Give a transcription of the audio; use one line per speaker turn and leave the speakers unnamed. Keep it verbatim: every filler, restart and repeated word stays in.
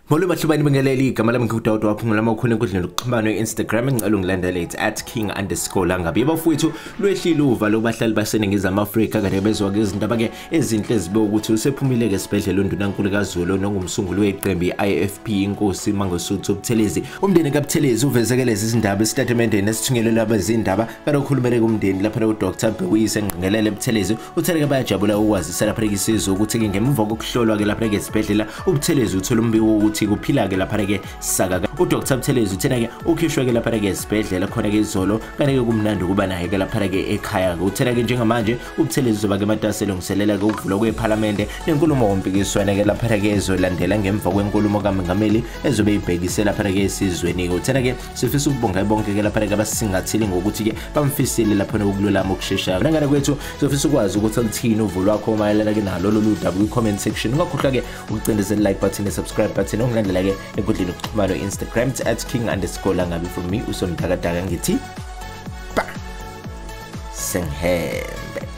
Molo mahlubani bengeleli igama lami ngudawudo waphungula amakhona enkundleni yokuxhumana e-Instagram engicela ungilandele at king underscore langabi bafowethu lwehlile uva lobahlali baseningizimu Afrika kade bezwa ke izindaba ke ezinhle ezibe ukuthi usephumile ke esibhedlela uNdunankulu kaZulu nongumsunguli weqembu i F P Inkosi Mangosuthu Buthelezi. Umndeni kaButhelezi uvezeke lezi izindaba esitatimendeni esithunyelelwe abezindaba karokhulumele kumndeni lapha uDoctor Bewise Ngqengelele Buthelezi utheleke bayajabula ukwazisa lapha isizwe ukuthi ke ngemuva kokuhlolwa ke lapha esibhedlela uButhelezi uthola umbiko ukuthi kuphila ke lapha ke saka uDoctor Buthelezi uthena ke ukhishwe ke lapha ke esibhedlela khona ke izolo kanti ke kumnandi kuba naye ke lapha ke ekhaya uthena ke njengamanje uButhelezi uzoba ke mataselo ngiselela ke ukuvula kweParliament nenkulumo wompikiswana ke lapha ke ezolandela ngemva kwenkulumo kaMengameli ezobe ibhekise lapha ke esizweni uthena ke sifisa ukubonga bonke ke lapha ke abasingathile ngokuthi ke bamfisile lapha nokululama okusheshayo ngane kwethu sifisa ukwazi ukuthi uthini uvulo wakho mayelana ke nalo lolu daba ku-comment section ungakhohlwa ke ukucindezela like button ne-subscribe button ungilandela ke enkundleni yokuxhumana Instagram at king underscore langabi from me usomdakadaka ngithi ba sengihembe.